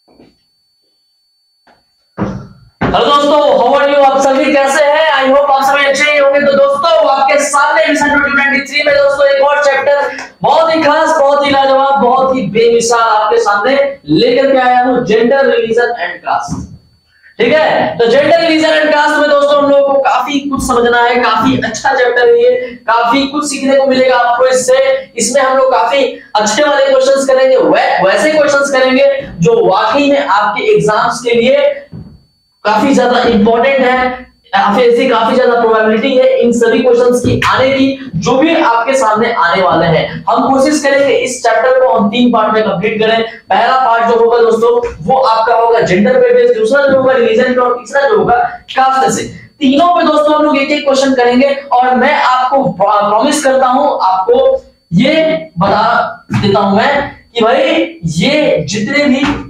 Hello दोस्तों, how are you? आप सभी कैसे हैं? आई होप आप सभी अच्छे ही होंगे। तो दोस्तों, आपके सामने मिशन 2023 में दोस्तों एक और चैप्टर बहुत ही खास, बहुत ही लाजवाब, बहुत ही बेमिसाल आपके सामने लेकर के आया हूं, जेंडर, रिलीजन एंड कास्ट। ठीक है, तो जेंडर, रिलीजन एंड कास्ट में दोस्तों हम लोगों को काफी कुछ समझना है। काफी अच्छा चैप्टर है ये, काफी कुछ सीखने को मिलेगा आपको इससे। इसमें हम लोग काफी अच्छे वाले क्वेश्चंस करेंगे, वैसे क्वेश्चंस करेंगे जो वाकई में आपके एग्जाम्स के लिए काफी ज्यादा इंपॉर्टेंट है। ऐसी काफी ज्यादा प्रोबेबिलिटी है इन सभी क्वेश्चंस की आने की, जो भी आपके सामने आने वाले हैं। हम कोशिश करेंगे इस चैप्टर को हम 3 पार्ट में कंप्लीट करें। पहला पार्ट जो होगा दोस्तों वो आपका होगा जेंडर पे बेस्ड, दूसरा जो होगा रिलीजन पे और तीसरा जो होगा कास्ट से। तीनों पे दोस्तों हम लोग एक एक क्वेश्चन करेंगे और मैं आपको प्रॉमिस करता हूं, आपको ये बता देता हूं मैं कि भाई ये जितने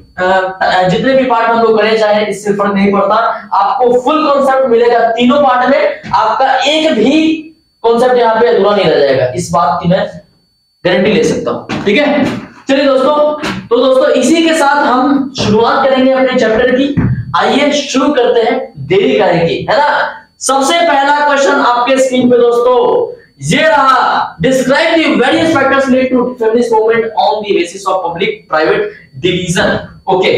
भी पार्ट हम लोग करें, चाहे इससे फर्क नहीं पड़ता, आपको फुल कॉन्सेप्ट मिलेगा तीनों पार्ट में। आपका एक भी कॉन्सेप्ट यहाँ पे अधूरा नहीं रह जाएगा, इस बात की मैं गारंटी ले सकता हूँ। ठीक है, चलिए दोस्तों, तो दोस्तों इसी के साथ हम शुरुआत करेंगे अपने चैप्टर की। आइए शुरू करते हैं देरी काहे की, है ना। सबसे पहला क्वेश्चन आपके स्क्रीन पे दोस्तों ये रहा, describe the various factors lead to feminist movement on the basis of public private division. Okay,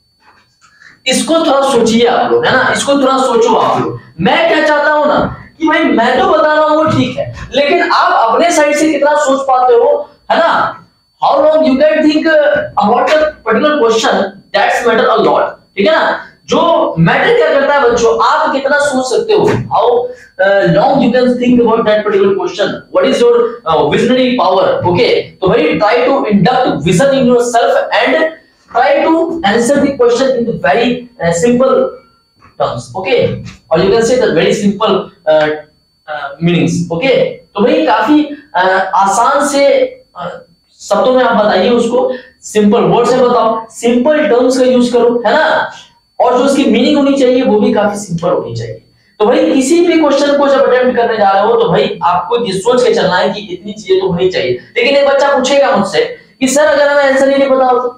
इसको थोड़ा सोचिए आप लोग, है ना, इसको थोड़ा सोचो आप लोग। मैं क्या चाहता हूं ना कि भाई मैं तो बता रहा हूं वो ठीक है, लेकिन आप अपने साइड से कितना सोच पाते हो, है ना। How long you can think about the particular question, that's matter a lot. ठीक है ना, जो मैटर क्या करता है बच्चों, आप कितना सोच सकते हो, how long you can think about that particular question, what is your visionary power. Okay, तो भाई try to induct vision in yourself and try to answer the question in the very simple terms, okay, or you can say the very simple meanings, okay। तो भाई काफी आसान से शब्दों में आप बताइए उसको, सिंपल वर्ड से बताओ, सिंपल टर्म्स का यूज करो, है ना, और जो उसकी मीनिंग होनी चाहिए वो भी काफी सिंपल होनी चाहिए। तो भाई किसी भी क्वेश्चन को जब अटेम्प्ट करने जा रहे हो तो भाई आपको ये सोच के चलना है कि इतनी चीजें तो होनी चाहिए। लेकिन एक बच्चा पूछेगा मुझसे कि सर अगर हमें आंसर ही नहीं पता हो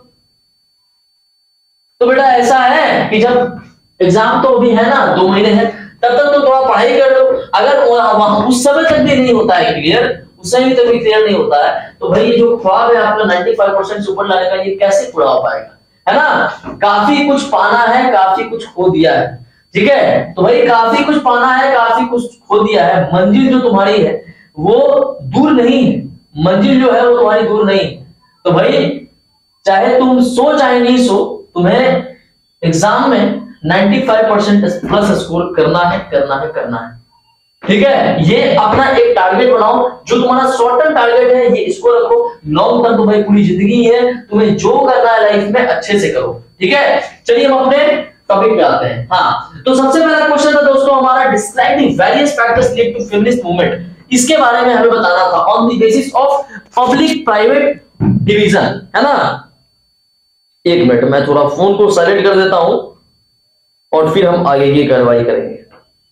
तो बेटा ऐसा है कि जब एग्जाम तो अभी है ना, 2 महीने हैं, तब तक तो थोड़ा पढ़ाई कर लो। अगर उस समय तक भी नहीं होता है क्लियर, उस समय तक भी क्लियर नहीं होता है, तो भाई ये जो ख्वाब है आपका 95% से ऊपर लाने का, ये कैसे पूरा हो पाएगा, है ना। काफी कुछ पाना है, काफी कुछ खो दिया है। ठीक है, तो भाई काफी कुछ पाना है, काफी कुछ खो दिया है। मंजिल जो तुम्हारी है वो दूर नहीं है, मंजिल जो है वो तुम्हारी दूर नहीं है। तो भाई चाहे तुम सो चाहे नहीं सो, तुम्हें एग्जाम में 95% प्लस स्कोर करना है, करना है, करना है। ठीक है, ये अपना एक टारगेट बनाओ, जो तुम्हारा शॉर्ट टर्म टारगेट है ये इसको रखो। लॉन्ग टर्म तुम्हारी पूरी जिंदगी है, तुम्हें जो करना है लाइफ में अच्छे से करो। ठीक है, चलिए हम अपने टॉपिक पे आते हैं। हाँ, तो सबसे पहला क्वेश्चन था दोस्तों हमारा, describe the various factors lead to feminist movement. इसके बारे में हमें बताना था on the basis of public private division, है ना। एक मिनट, मैं थोड़ा फोन को साइलेंट कर देता हूं और फिर हम आगे की कार्रवाई करेंगे।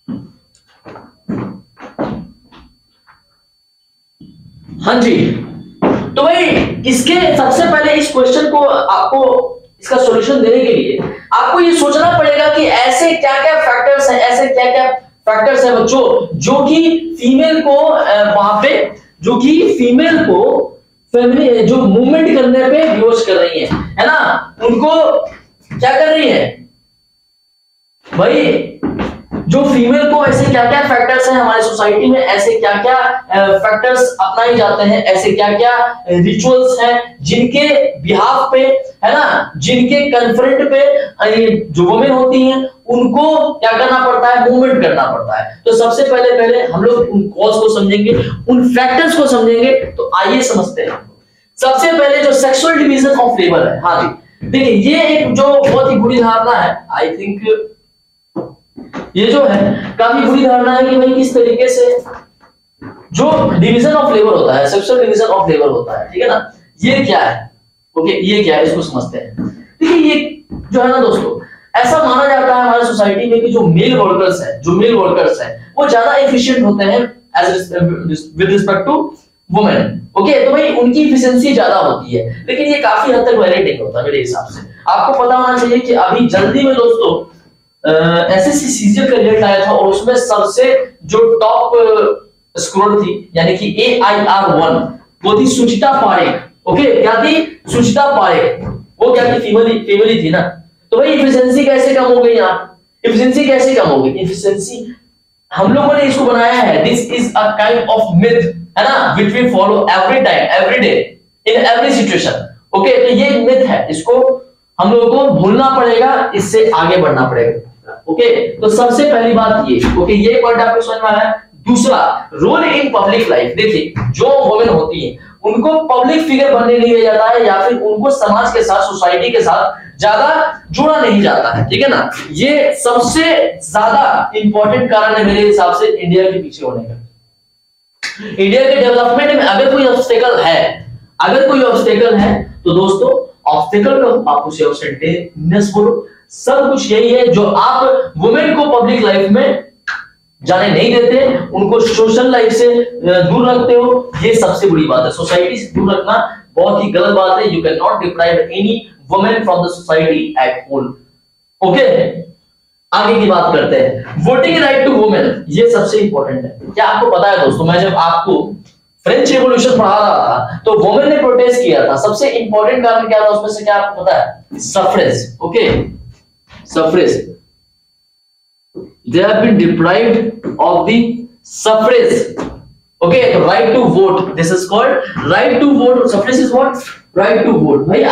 हाँ जी, तो भाई इसके सबसे पहले इस क्वेश्चन को आपको इसका सॉल्यूशन देने के लिए आपको ये सोचना पड़ेगा कि ऐसे क्या क्या फैक्टर्स हैं, ऐसे क्या क्या फैक्टर्स हैं बच्चों जो कि फीमेल को वहां पे, जो कि फीमेल को फैमिली जो मूवमेंट करने पे विवश कर रही है ना, उनको क्या कर रही है भाई, जो फीमेल को ऐसे क्या क्या फैक्टर्स हैं हमारी सोसाइटी में, ऐसे क्या क्या फैक्टर्स अपनाए जाते हैं, ऐसे क्या क्या रिचुअल्स हैं जिनके बिहाफ पे, है ना, जिनके कन्फ्रंट पे जो वुमेन होती हैं उनको क्या करना पड़ता है, मूवमेंट करना पड़ता है। तो सबसे पहले हम लोग उन कॉज को समझेंगे, उन फैक्टर्स को समझेंगे। तो आइए समझते हैं। सबसे पहले जो सेक्सुअल डिवीजन ऑफ लेबर है, हाँ जी, देखिए ये एक जो बहुत ही बुरी धारणा है, आई थिंक ये जो है काफी बुरी धारणा है कि भाई किस तरीके से जो डिवीजन ऑफ लेबर होता है, सेक्सुअल डिवीजन ऑफ लेबर होता है, ठीक है ना, ये क्या है। ओके, ये क्या है इसको समझते हैं। देखिए ये जो है ना दोस्तों, ऐसा माना जाता है हमारी सोसाइटी में कि जो मेल वर्कर्स हैं वो ज्यादा एफिशिएंट होते हैं with respect to women. Okay, तो भाई उनकी एफिशिएंसी ज्यादा होती है, लेकिन ये काफी हद तक वैलिड नहीं होता मेरे हिसाब से। आपको पता होना चाहिए कि अभी जल्दी में दोस्तों एसएससी सीजीएल का रिजल्ट आया था और उसमें सबसे जो टॉप स्कोर थी यानी कि AIR1 वो थी सुचिता पारेख। ओके, क्या थी? सुचिता पारेख। वो क्या थी? फीमेल थी ना। तो भाई इफिशिएंसी कैसे कम हो गई यहाँ? इफिशिएंसी कैसे कम हो गई? इफिशिएंसी हम लोगों ने इसको बनाया है, this is a kind of myth, है ना, which we follow every time, every day, in every situation. Okay, तो ये मिथ है, इसको हम लोगों को भूलना पड़ेगा, इससे आगे बढ़ना पड़ेगा। ओके, तो सबसे पहली बात ये, ओके, ये पॉइंट आपको समझ में आ रहा है। दूसरा, रोल इन पब्लिक लाइफ। देखिए, जो वुमेन होती है उनको पब्लिक फिगर बनने नहीं दिया जाता है, या फिर उनको समाज के साथ, सोसाइटी के साथ ज्यादा जुड़ा नहीं जाता है, ठीक है ना। ये सबसे ज्यादा इंपॉर्टेंट कारण है मेरे हिसाब से इंडिया के पीछे होने का। इंडिया के डेवलपमेंट में अगर कोई ऑब्स्टेकल है, तो दोस्तों ऑब्स्टेकल का आप उसे ऑब्स्टेकलनेस बोलो। सब कुछ यही है जो आप वुमेन को पब्लिक लाइफ में जाने नहीं देते, उनको सोशल लाइफ से दूर रखते हो, ये सबसे बड़ी बात है। सोसाइटी से दूर रखना बहुत ही गलत बात है। You can not deprive any women from the society at all. Okay, आगे की बात करते हैं। वोटिंग राइट टू वुमेन, ये सबसे इंपॉर्टेंट है। क्या आपको पता है दोस्तों, मैं जब आपको फ्रेंच रेवोल्यूशन पढ़ा रहा था तो वुमेन ने प्रोटेस्ट किया था। सबसे इंपॉर्टेंट कारण क्या था उसमें से, क्या आपको पता है? Suffrage. Okay, suffrage, they have been deprived of the suffrage. Okay, right to vote, this is called right to vote. Suffrage is what? Right to vote. भाई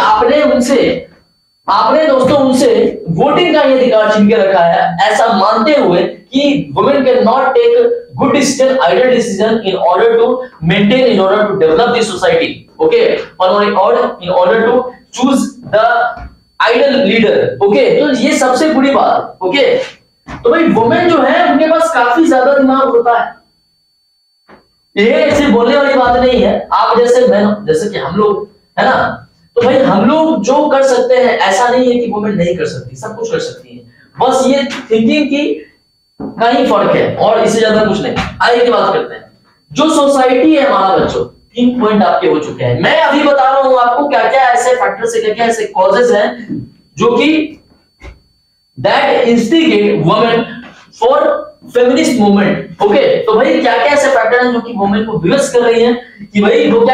आपने दोस्तों उनसे वोटिंग का ये अधिकार छीन के रखा है, ऐसा मानते हुए कि women can not take good decision, ideal decision in order to maintain, in order to develop the society. Okay, or in order to choose the ideal leader. Okay, तो ये सबसे बुरी बात। ओके, तो भाई वुमेन जो है उनके पास काफी ज्यादा दिमाग होता है। ये सिर्फ बोलने वाली बात नहीं है। आप जैसे कि हम लोग, है ना, तो भाई हम लोग जो कर सकते हैं, ऐसा नहीं है कि वुमेन नहीं कर सकती, सब कुछ कर सकती है। बस ये थिंकिंग की का ही फर्क है और इससे ज्यादा कुछ नहीं। आगे की बात करते हैं। जो सोसाइटी है हमारा बच्चों, 3 पॉइंट आपके हो चुके हैं। मैं अभी बता रहा हूं आपको क्या क्या ऐसे फैक्टर्स है, क्या क्या ऐसे कॉजेस हैं जो कि that instigate women for feminist movement. Okay, तो भाई क्या क्या ऐसे फैक्टर हैं जो कि वुमेन को विवश कर रही हैं कि भाई वो क्या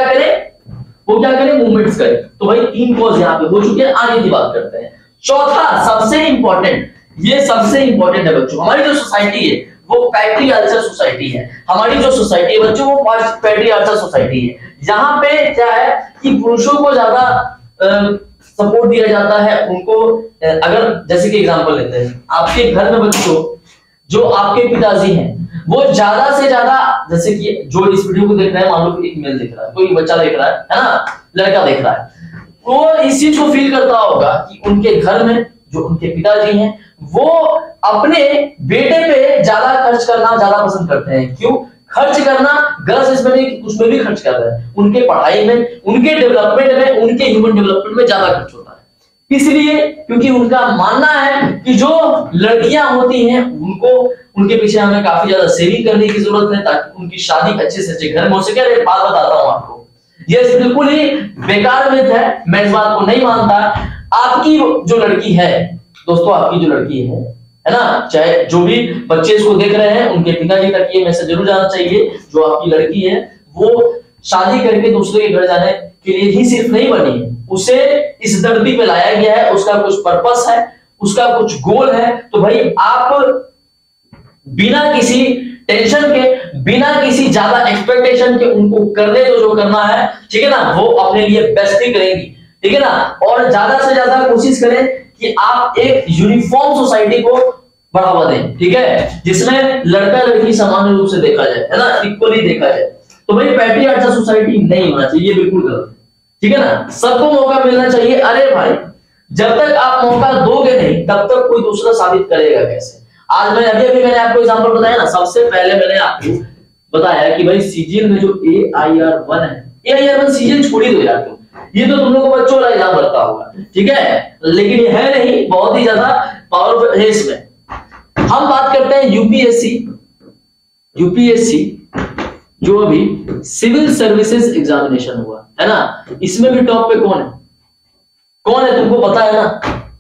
करे, मूवमेंट्स करे। तो भाई 3 कॉज यहाँ पे हो चुके हैं। आगे की बात करते हैं। चौथा, सबसे इंपॉर्टेंट, ये सबसे इंपॉर्टेंट है बच्चों। हमारी जो सोसाइटी है वो पैट्रियार्चल सोसाइटी है। हमारी जो सोसाइटी है बच्चों वो पैट्रियार्चल सोसाइटी है। यहाँ पे क्या है कि पुरुषों को ज्यादा सपोर्ट दिया जाता है। उनको अगर जैसे कि एग्जांपल लेते हैं, आपके घर में बच्चों जो आपके पिताजी हैं वो ज्यादा से ज्यादा, जैसे कि जो इस वीडियो को देख रहे हैं, मान लो एक मेल देख रहा है, कोई बच्चा देख रहा है ना, लड़का देख रहा है, वो इस चीज को फील करता होगा कि उनके घर में जो उनके पिताजी हैं वो अपने बेटे पे ज्यादा खर्च करना ज्यादा पसंद करते हैं। क्यों खर्च करना? गलत इसमें नहीं कि उसमें भी खर्च कर रहे हैं, उनके पढ़ाई में, उनके डेवलपमेंट में, उनके ह्यूमन डेवलपमेंट में ज्यादा खर्च होता है। इसलिए क्योंकि उनका मानना है कि जो लड़कियां होती हैं उनको, उनके पीछे हमें काफी ज्यादा सेविंग करने की जरूरत है ताकि उनकी शादी अच्छे से अच्छे घर में हो सके। अरे बात बताता हूं आपको, ये बिल्कुल ही बेकार मिथ है, मैं इस बात को नहीं मानता। आपकी जो लड़की है दोस्तों, आपकी जो लड़की है ना, चाहे जो भी बच्चे इसको देख रहे हैं उनके पिताजी तक ये मैसेज जरूर जाना चाहिए, जो आपकी लड़की है वो शादी करके दूसरे के घर जाने के लिए ही सिर्फ नहीं बनी है, उसे इस धरती पे लाया गया है, उसका कुछ पर्पस है, उसका कुछ गोल है। तो भाई आप बिना किसी टेंशन के, बिना किसी ज्यादा एक्सपेक्टेशन के उनको करने दो जो करना है, ठीक है ना, वो अपने लिए बेस्ट ही करेंगी, ठीक है ना। और ज्यादा से ज्यादा कोशिश करें कि आप एक यूनिफॉर्म सोसाइटी को बढ़ावा दें, ठीक है, जिसमें लड़का लड़की समान रूप से देखा जाए, है ना, इक्वली देखा जाए। तो भाई पैट्रियार्चल सोसाइटी नहीं होना चाहिए, ये बिल्कुल गलत है, ठीक है ना। सबको मौका मिलना चाहिए। अरे भाई जब तक आप मौका दोगे नहीं तब तक कोई दूसरा साबित करेगा कैसे। आज मैं अभी मैंने आपको एग्जांपल बताया ना, सबसे पहले मैंने आपको बताया कि भाई सीजीएल में जो AIR1 है, AIR1 सीजीएल छोड़ ही दो यार, ये तो तुम लोगों को बच्चों वाला एग्जाम लगता होगा, ठीक है, लेकिन ये है नहीं, बहुत ही ज्यादा पावरफुल है। इसमें हम बात करते हैं यूपीएससी जो अभी सिविल सर्विसेज एग्जामिनेशन हुआ है ना, इसमें भी टॉप पे कौन है? कौन है तुमको पता है ना,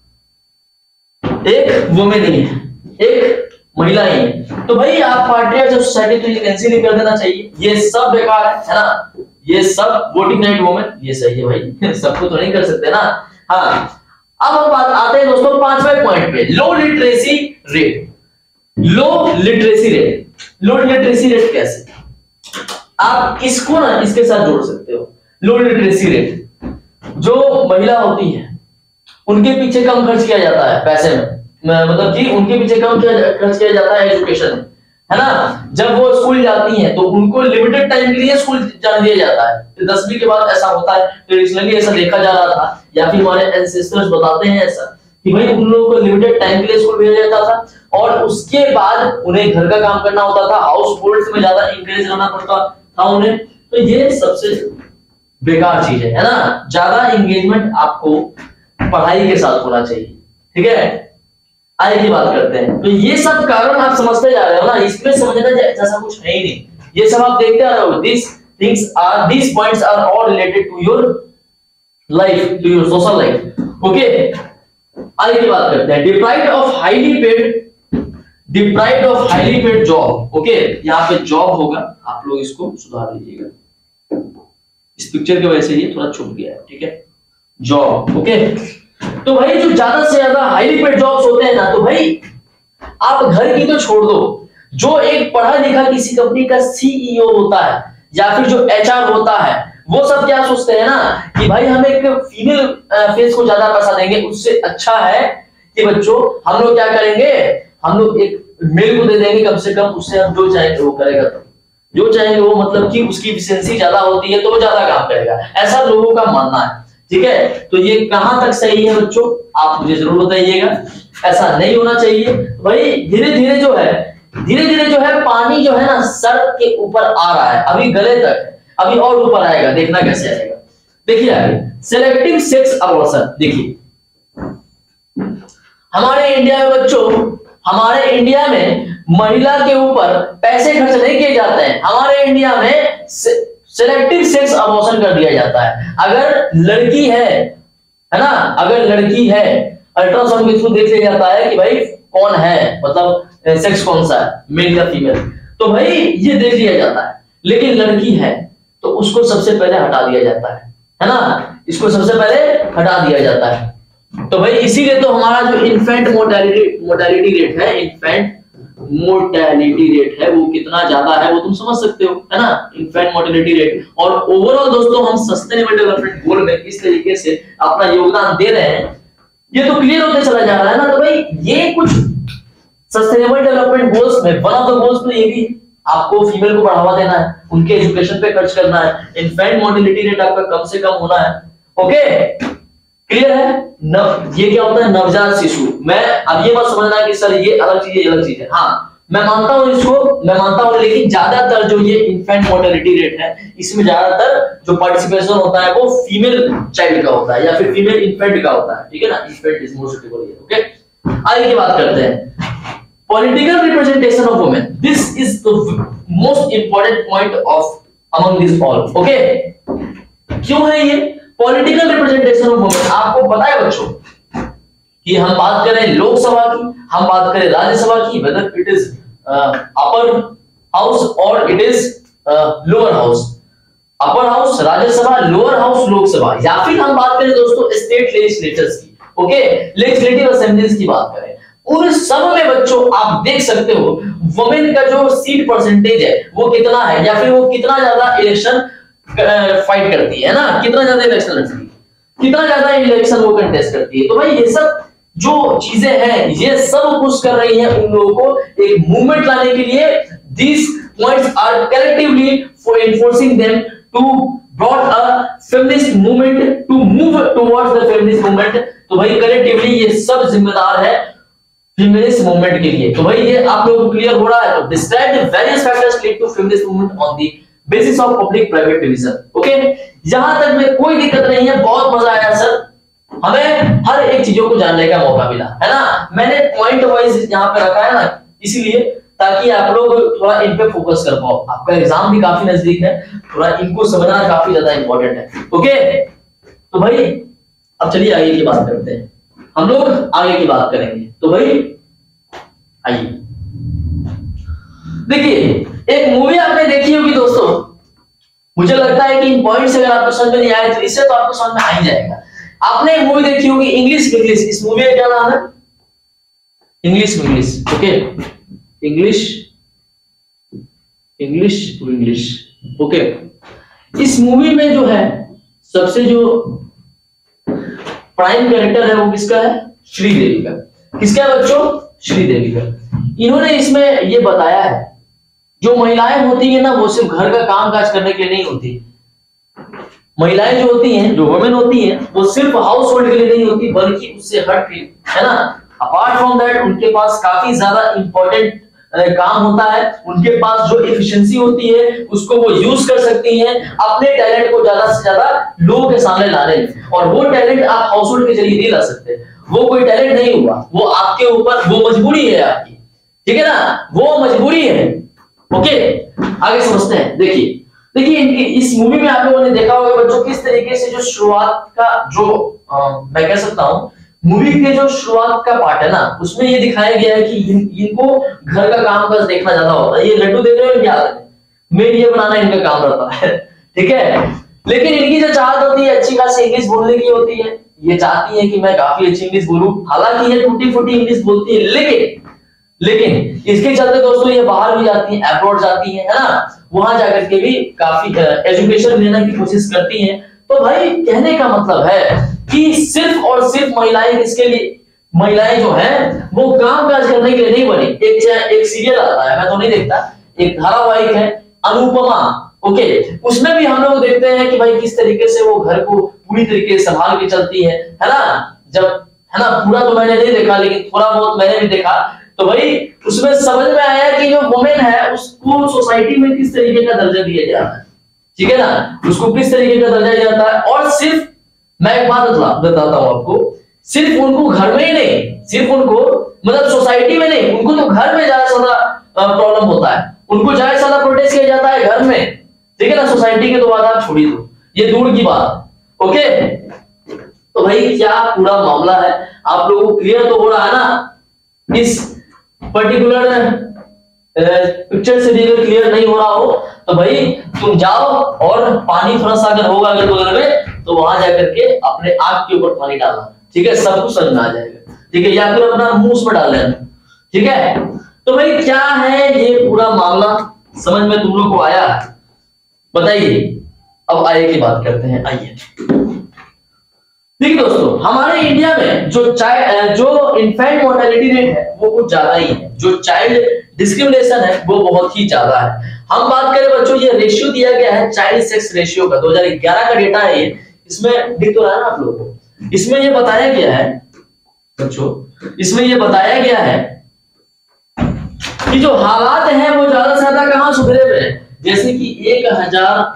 एक वुमेन ही है, एक महिला ही है। तो भाई आप पार्टियां सोसाइटी तो ये कैंसिल ही कर देना चाहिए, ये सब बेकार है ना, ये सब वोटिंग राइट वुमेन ये सही है भाई सबको तो नहीं कर सकते ना। हाँ अब हम बात आते हैं दोस्तों पांचवें पॉइंट पे, low literacy rate. Low literacy rate, low literacy rate कैसे आप इसको ना इसके साथ जोड़ सकते हो। लो लिटरेसी रेट, जो महिला होती है उनके पीछे कम खर्च किया जाता है पैसे में, मतलब कि उनके पीछे कम खर्च किया जाता है एजुकेशन में, है ना। जब वो स्कूल जाती हैं तो उनको लिमिटेड टाइम के लिए स्कूल जाने दिया जाता है, तो 10वीं के बाद ऐसा होता है, ट्रेडिशनली ऐसा देखा जा रहा था, या फिर हमारे एंसेस्टर्स बताते हैं ऐसा कि भाई उन लोगों को लिमिटेड टाइम के लिए स्कूल भेजा जाता था और उसके बाद उन्हें घर का काम करना होता था, हाउस होल्ड में ज्यादा इंकरेज करना पड़ता था उन्हें। तो ये सबसे बेकार चीज है ना, ज्यादा एंगेजमेंट आपको पढ़ाई के साथ होना चाहिए, ठीक है। आगे की बात करते हैं, तो ये सब कारण आप समझते जा रहे हो ना, इसमें समझना जैसा कुछ है ही नहीं, ये सब आप देखते आ रहे हो। these points are all related to your life, to your social life, okay. आगे की बात करते हैं, deprived of highly paid job, okay. यहाँ पे जॉब होगा, आप लोग इसको सुधार लीजिएगा, इस पिक्चर की वजह से ये थोड़ा छुप गया है, ठीक है। Job, okay. तो भाई जो ज्यादा से ज्यादा हाईली पेड जॉब्स होते हैं ना, तो भाई आप घर की तो छोड़ दो, जो एक पढ़ा लिखा किसी कंपनी का सीईओ होता है या फिर जो एचआर होता है, वो सब क्या सोचते हैं ना कि भाई हम एक फीमेल फेस को ज्यादा पैसा देंगे, उससे अच्छा है कि बच्चों हम लोग क्या करेंगे, हम लोग एक मेल को दे देंगे कम से कम, उससे हम जो चाहेंगे वो करेगा, तो जो चाहेंगे वो, मतलब कि उसकी एफिशिएंसी ज्यादा होती है तो वो ज्यादा काम करेगा, ऐसा लोगों का मानना है, ठीक है। तो ये कहां तक सही है बच्चों, आप मुझे जरूर बताइएगा, ऐसा नहीं होना चाहिए। भाई धीरे धीरे जो है पानी जो है ना सर के ऊपर आ रहा है, अभी गले तक है, अभी और ऊपर आएगा, देखना कैसे आएगा। देखिए आगे, सेलेक्टिव सेक्स अबॉर्शन। देखिए हमारे इंडिया में बच्चों, हमारे इंडिया में महिला के ऊपर पैसे खर्च नहीं किए जाते हैं, हमारे इंडिया में सेलेक्टिव सेक्स अबॉर्शन कर दिया जाता है। अगर लड़की है ना, अगर लड़की है, अल्ट्रासाउंड के थ्रू देख लिया जाता है कि भाई कौन है, मतलब सेक्स कौन सा है, मेल या फीमेल, तो भाई ये देख लिया जाता है। लेकिन लड़की है तो उसको सबसे पहले हटा दिया जाता है ना, इसको सबसे पहले हटा दिया जाता है। तो भाई इसीलिए तो हमारा जो इन्फेंट मोर्टेलिटी रेट है, इन्फेंट मोर्टेलिटी रेट है, वो कितना ज्यादा है वो तुम समझ सकते हो, है ना, इन्फेंट मोर्टेलिटी रेट। और ओवरऑल दोस्तों हम सस्टेनेबल डेवलपमेंट गोल में किस तरीके से अपना योगदान दे रहे हैं, ये तो क्लियर होते चला जा रहा है ना। तो भाई ये कुछ सस्टेनेबल डेवलपमेंट गोल्स में वन ऑफ द गोल्स तो ये भी आपको फीमेल को बढ़ावा देना है, उनके एजुकेशन पे खर्च करना है, इन्फेंट मोर्टेलिटी रेट आपका कम से कम होना है, ओके क्लियर है। ये क्या होता है, नवजात शिशु। मैं अब ये मत समझना कि सर ये अलग चीज है, ये अलग चीज है, हाँ मैं मानता हूं इसको, मैं मानता हूं, लेकिन ज्यादातर जो ये इन्फेंट मोर्टेलिटी रेट है, इसमें ज्यादातर जो पार्टिसिपेशन होता है वो फीमेल चाइल्ड का होता है या फिर फीमेल इन्फेंट का होता है, ठीक है ना, infant is more suitable here, okay. आगे की बात करते हैं, political representation of women. This is the most important point of among this all, okay. क्यों है ये पॉलिटिकल रिप्रेजेंटेशन ऑफ वुमेन? आपको पता है बच्चों कि हम बात करें लोकसभा की, हम बात करें राज्यसभा की, whether it is upper house और it is lower house, upper house Rajya Sabha, lower house Lok Sabha, या फिर हम बात करें दोस्तों स्टेट लेजिस्लेचर्स की, ओके, लेजिस्लेटिव असेंबलीज की बात करें, उन सब में बच्चों आप देख सकते हो वुमेन का जो सीट परसेंटेज है वो कितना है, या फिर वो कितना ज्यादा इलेक्शन फाइट करती है ना, कितना ज्यादा इलेक्शन लड़ती है, कितना ज्यादा इलेक्शन वो कंटेस्ट करती है। तो भाई ये सब जो चीजें हैं ये सब पुश कर रही हैं उन लोगों को एक मूवमेंट लाने के लिए। these points are collectively for enforcing them to brought a feminist movement to move towards the feminist movement। तो भाई कलेक्टिवली ये सब जिम्मेदार है फेमिनिस्ट मूवमेंट के लिए। तो भाई ये आप लोगों को क्लियर हो रहा है। तो describe the various factors lead to feminist movement on the basis of public private division, okay. यहां तक में कोई दिक्कत नहीं है, बहुत मजा आया सर, हमें हर एक चीजों को जानने का मौका मिला, है ना। मैंने पॉइंट वाइज यहाँ पे रखा है ना, इसीलिए ताकि आप लोग थोड़ा इन पे फोकस कर पाओ, आपका एग्जाम भी काफी नजदीक है, थोड़ा इनको समझना काफी ज्यादा इंपॉर्टेंट है, ओके। तो भाई अब चलिए आगे की बात करते हैं, हम लोग आगे की बात करेंगे। तो भाई आइए देखिए, एक मूवी आपने देखी होगी दोस्तों, मुझे लगता है कि इन पॉइंट्स अगर आपको समझ में नहीं आए तो इससे तो आपको समझ में आ ही जाएगा। आपने एक मूवी देखी होगी इंग्लिश इंग्लिश, इस मूवी का क्या नाम है? English English, okay, English English to English, okay. इस मूवी में जो है सबसे जो प्राइम कैरेक्टर है वो किसका है? श्रीदेवी का। किसका है बच्चों? श्रीदेवी का। इन्होंने इसमें ये बताया है, जो महिलाएं होती है ना वो सिर्फ घर का काम काज करने के लिए नहीं होती। महिलाएं जो होती हैं, जो वुमेन होती हैं, वो सिर्फ हाउस होल्ड के लिए नहीं होती, बल्कि उससे हट के, है ना, अपार्ट फ्रॉम दैट उनके पास काफी ज्यादा इंपॉर्टेंट काम होता है। उनके पास जो एफिशिएंसी होती है उसको वो यूज कर सकती हैं अपने टैलेंट को ज्यादा से ज्यादा लोगों के सामने लाने में। और वो टैलेंट आप हाउस होल्ड के जरिए नहीं ला सकते, वो कोई टैलेंट नहीं हुआ, वो आपके ऊपर, वो मजबूरी है आपकी, ठीक है ना, वो मजबूरी है। ओके, आगे समझते हैं। देखिए देखिए इस मूवी में आप लोगों ने देखा होगा बच्चों किस तरीके से जो शुरुआत का जो मैं कह सकता हूं मूवी के जो शुरुआत का पार्ट है ना, उसमें ये दिखाया गया है कि इनको घर का काम काज देखना ज्यादा होता है। ये लड्डू देख रहे हो क्या, मेड ये बनाना इनका काम रहता है, ठीक है। लेकिन इनकी जो चाहत होती है अच्छी खासी इंग्लिश बोलने की होती है, ये चाहती है कि मैं काफी अच्छी इंग्लिश बोलूं। हालांकि ये टूटी फूटी इंग्लिश बोलती है, लेकिन इसके चलते दोस्तों ये बाहर भी जाती हैं, अब्रॉड जाती हैं, है ना, वहां जाकर के भी काफी एजुकेशन लेने की कोशिश करती हैं। तो भाई कहने का मतलब है कि सिर्फ और सिर्फ महिलाएं किसके लिए, महिलाएं जो हैं वो काम काज करने के लिए नहीं बनी। एक सीरियल आता है, मैं तो नहीं देखता, एक धारावाहिक है अनुपमा, ओके, उसमें भी हम लोग देखते हैं कि भाई किस तरीके से वो घर को पूरी तरीके से संभाल के चलती है ना। जब, है ना, पूरा तो मैंने नहीं देखा लेकिन थोड़ा बहुत मैंने भी देखा, तो भाई उसमें समझ में आया कि जो वुमेन है उसको सोसाइटी में किस तरीके का दर्जा दिया जाता है, ठीक है ना, उसको किस तरीके का दर्जा दिया जाता है। और सिर्फ मैं एक बात बताता हूं आपको, सिर्फ उनको घर में ही नहीं, सिर्फ उनको मतलब सोसाइटी में नहीं, उनको तो घर में ज्यादा ज्यादा प्रॉब्लम होता है, उनको ज्यादा ज्यादा प्रोटेस्ट किया जाता है घर में, ठीक है ना। सोसाइटी के तो बात आप छोड़ ही दो, ये दूर की बात, ओके। तो भाई क्या पूरा मामला है आप लोगों को क्लियर तो हो रहा है ना? इस पर्टिकुलर पिक्चर से भी अगर क्लियर नहीं हो रहा हो तो भाई तुम जाओ और पानी थोड़ा सा अगर होगा अगर बगल में तो वहां जाकर के अपने आंख के ऊपर पानी डालना, ठीक है, सब कुछ समझ में आ जाएगा, ठीक है, या फिर अपना मुंह उसमें डाल लेना, ठीक है। तो भाई क्या है ये पूरा मामला, समझ में तुम लोग को आया? बताइए। अब आगे की बात करते हैं, आइए। देखिए दोस्तों, हमारे इंडिया में जो इन्फेंट मोर्टेलिटी रेट है वो कुछ ज्यादा ही है, जो चाइल्ड डिस्क्रिमिनेशन है वो बहुत ही ज्यादा है। हम बात करें बच्चों, ये रेशियो दिया गया है चाइल्ड सेक्स रेशियो का, 2011 का डेटा है ये, इसमें दिख तो रहा है ना आप लोगों को, इसमें ये बताया गया है बच्चों, इसमें ये बताया गया है कि जो हालात हैं वो ज्यादा से ज्यादा कहां सुधरे हुए हैं। जैसे कि 1000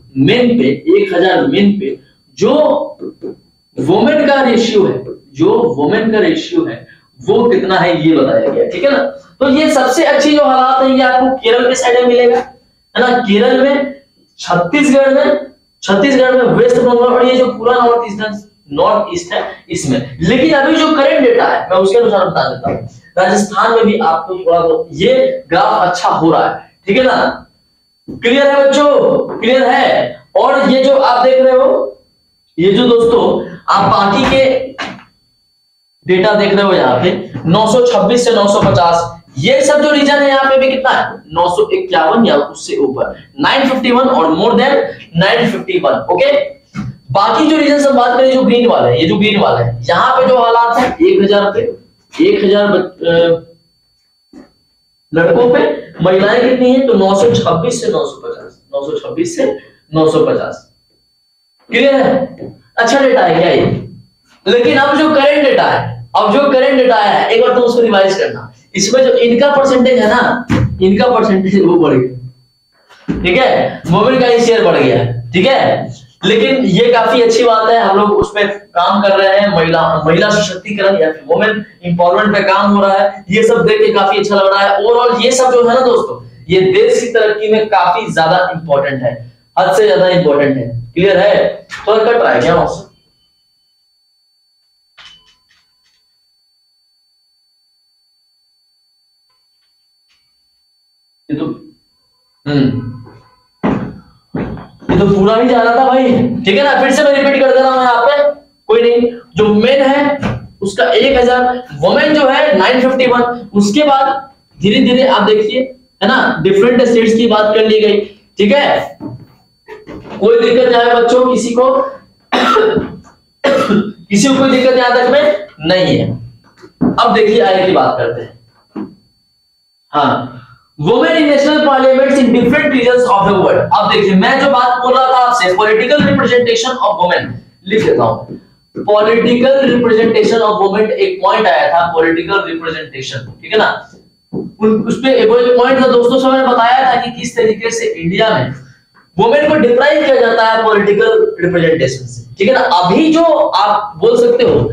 मेन पे जो वुमेन का रेशियो है, जो वुमेन का रेशियो है वो कितना है ये बताया गया, ठीक है ना। तो ये सबसे अच्छी जो हालात है ये आपको केरल के साइड में मिलेगा, है ना, केरल में, छत्तीसगढ़ में, वेस्ट बंगाल और ये जो पूरा नॉर्थ ईस्ट है इसमें। लेकिन अभी जो करंट डेटा है मैं उसके अनुसार बता देता हूँ, राजस्थान में भी आपको थोड़ा बहुत ये ग्राफ अच्छा हो रहा है, ठीक है ना। क्लियर है बच्चों? क्लियर है? और ये जो आप देख रहे हो, ये जो दोस्तों आप बाकी के डेटा देख रहे हो यहाँ पे 926 से 950, ये सब जो रीजन है यहाँ पे भी कितना है 951 या उससे ऊपर 951 और मोर देन 951, ओके। बाकी जो रीजन हम बात करें जो ग्रीन वाला है, ये जो ग्रीन वाला है यहाँ पे जो हालात है 1000 पे 1000 लड़कों पे, महिलाएं कितनी है तो 926 से 950, 926 से 950। क्लियर है? अच्छा डेटा है क्या ये? लेकिन अब जो करंट डेटा है, एक बार तुम उसको रिवाइज करना, इसमें जो इनका परसेंटेज है ना, इनका परसेंटेज वो बढ़ गया, ठीक है, वुमेन का शेयर बढ़ गया, ठीक है। लेकिन ये काफी अच्छी बात है, हम लोग उस पर काम कर रहे हैं, महिला सशक्तिकरण या फिर वुमेन इंपावरमेंट पे काम हो रहा है, ये सब देख के काफी अच्छा लग रहा है। ओवरऑल ये सब जो है ना दोस्तों, ये देश की तरक्की में काफी ज्यादा इंपॉर्टेंट है, हद से ज्यादा इंपॉर्टेंट है। क्लियर है? तो कट रहा है क्या? ये तो ये तो पूरा ही जा रहा था भाई, ठीक है ना। फिर से मैं रिपीट कर दे रहा हूं यहाँ पे, कोई नहीं। जो मेन है उसका 1000, वुमेन जो है 951। उसके बाद धीरे धीरे आप देखिए, है ना, डिफरेंट स्टेट्स की बात कर ली गई, ठीक है। कोई दिक्कत नहीं है बच्चों, किसी को कोई दिक्कत यहाँ तक में नहीं है। अब देखिए आगे की बात करते हैं। हाँ, women in national parliaments in different regions of the world. अब देखिए मैं जो बात बोल रहा था आपसे, पॉलिटिकल रिप्रेजेंटेशन ऑफ वुमेन, लिख देता हूं, पॉलिटिकल रिप्रेजेंटेशन ऑफ वुमेन। एक पॉइंट आया था पॉलिटिकल रिप्रेजेंटेशन, ठीक है ना। उस पे एक पॉइंट था दोस्तों, सब मैंने बताया था कि किस तरीके से इंडिया में वुमेन को डिप्राइव किया जाता है पॉलिटिकल रिप्रेजेंटेशन से, ठीक है ना। अभी जो आप बोल सकते हो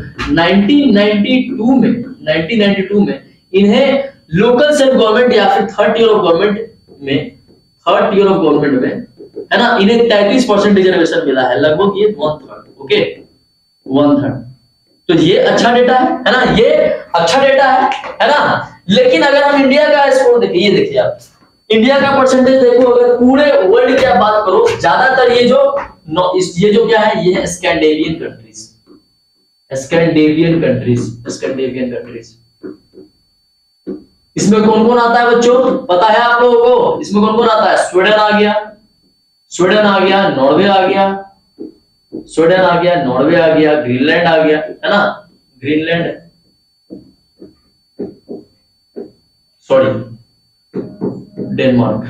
1992 में इन्हें लोकल सेल्फ गवर्नमेंट या फिर थर्ड ईयर ऑफ गवर्नमेंट में, है ना, इन्हें 33% रिजर्वेशन मिला है, लगभग ये 1/3, ओके, 1/3। तो ये अच्छा डेटा है ना, ये अच्छा डेटा है ना। लेकिन अगर हम इंडिया का स्कोर देखिए, ये देखिए आप इंडिया का परसेंटेज देखो, अगर पूरे वर्ल्ड की आप बात करो, ज्यादातर ये जो क्या है, ये है स्कैंडिनेवियन कंट्रीज। इसमें कौन कौन आता है बच्चों, पता है आप लोगों को? इसमें कौन कौन आता है? स्वीडन आ गया, नॉर्वे आ गया, ग्रीनलैंड आ गया, है ना, डेनमार्क,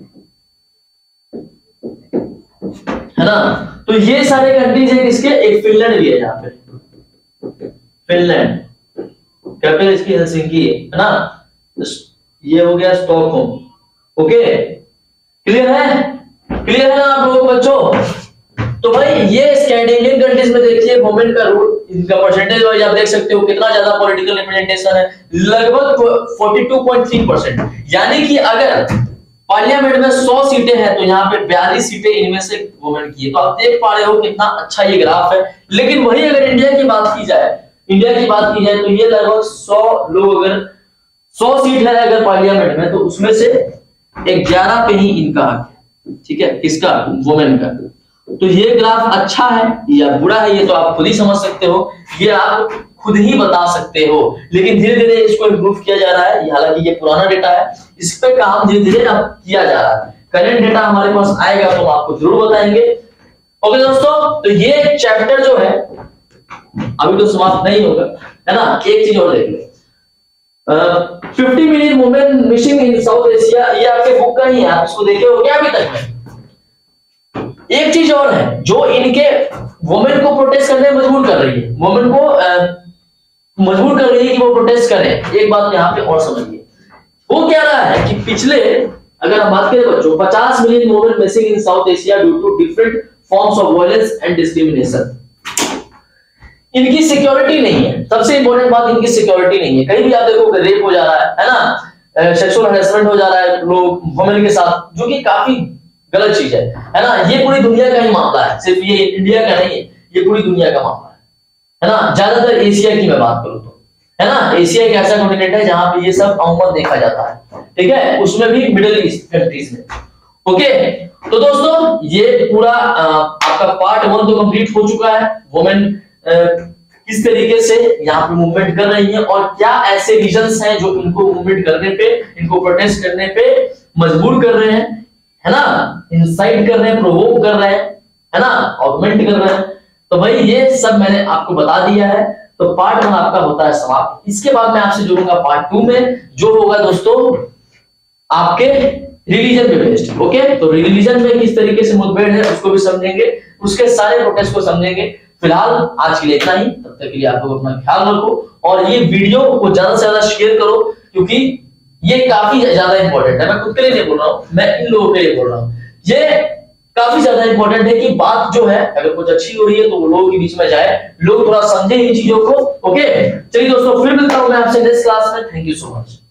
है ना। तो ये सारे कंट्रीज है किसके, एक फिनलैंड भी है यहाँ पे, फिनलैंड, कैपिटल इसकी हेलसिंकी है ना। ये हो गया स्टॉकहोम, ओके, क्लियर है ना आप लोगों को बच्चों? तो भाई ये स्कैंडिनेवियन कंट्रीज में देखिए वुमेन का रोल, इनका परसेंटेज वाइज आप देख सकते हो कितना ज्यादा पॉलिटिकल रिप्रेजेंटेशन है, लगभग 42.3%। यानी कि अगर पार्लियामेंट में 100 सीटें हैं तो यहाँ पे 42 सीटें इनमें से वुमेन की है। तो आप देख पा रहे हो कितना अच्छा ये ग्राफ है। लेकिन वही अगर इंडिया की बात की जाए तो ये लगभग 100 लोग, अगर 100 सीट है अगर पार्लियामेंट में, तो उसमें से 11 पे ही इनका हक है, ठीक है, किसका, वुमेन का। तो ये ग्राफ अच्छा है या बुरा है ये तो आप खुद ही समझ सकते हो, ये आप खुद ही बता सकते हो। लेकिन धीरे धीरे इसको इम्प्रूव किया जा रहा है, हालांकि ये पुराना डेटा है, इस पे काम धीरे धीरे अब किया जा रहा है। करंट डेटा हमारे पास आएगा तो हम आपको जरूर बताएंगे। ओके दोस्तों, तो ये चैप्टर जो है अभी तो समाप्त नहीं होगा, है ना। एक चीज और देख लो, 50 million women missing in South Asia, ये आपके बुक का ही है, आप इसको देखे हो क्या अभी तक में? एक चीज और है जो इनके वुमेन को प्रोटेस्ट करने में मजबूर कर रही है, वुमेन को मजबूर कर रही है कि वो प्रोटेस्ट करें। एक बात यहाँ पे और समझिए, वो क्या रहा है कि पिछले, अगर हम बात करें बच्चों, 50 million women missing in South Asia due to different forms of violence and discrimination. इनकी सिक्योरिटी नहीं है, सबसे इंपॉर्टेंट बात, इनकी सिक्योरिटी नहीं है। कहीं भी आप देखोगे रेप हो जा रहा है ना, सेक्सुअल हरेसमेंट हो जा रहा है लोग वुमेन के साथ, जो कि काफी गलत चीज है ना। ये पूरी दुनिया का ही मामला है, सिर्फ ये इंडिया का नहीं है, ये पूरी दुनिया का मामला है ना। ज्यादातर एशिया की मैं बात करूं तो, है ना, एशिया एक ऐसा कॉन्टिनेंट है जहां पे ये सब अमूमन देखा जाता है, ठीक है, उसमें भी मिडिल ईस्ट कंट्रीज में। ओके, तो दोस्तों ये पूरा आपका पार्ट 1 तो कंप्लीट हो चुका है। वुमेन किस तरीके से यहाँ पे मूवमेंट कर रही है और क्या ऐसे रीजंस हैं जो इनको मूवमेंट करने पे, इनको प्रोटेस्ट करने पे मजबूर कर रहे हैं, है ना, इंसाइट कर रहे हैं, प्रोवोक कर रहे हैं, है ना, ऑगमेंट कर रहे हैं। तो भाई ये सब मैंने आपको बता दिया है। तो पार्ट 1 आपका होता है समाप्त। इसके बाद मैं आपसे जुड़ूंगा पार्ट 2 में, जो होगा दोस्तों आपके रिलीजन पे बेस्ड। ओके, तो रिलीजन में किस तरीके से मुठभेड़ है उसको भी समझेंगे, उसके सारे प्रोटेस्ट को समझेंगे। फिलहाल आज के लिए इतना ही, तब तक के लिए आप लोग अपना ख्याल रखो और ये वीडियो को ज्यादा से ज्यादा शेयर करो, क्योंकि ये काफी ज्यादा इंपॉर्टेंट है। मैं खुद के लिए नहीं बोल रहा हूँ, मैं इन लोगों के लिए बोल रहा हूँ। ये काफी ज्यादा इंपॉर्टेंट है कि बात जो है अगर कुछ अच्छी हो रही है तो वो लोगों के बीच में जाए, लोग थोड़ा समझे इन चीजों को। ओके, चलिए दोस्तों, फिर मिलता हूं मैं आपसे नेक्स्ट क्लास में। Thank you so much.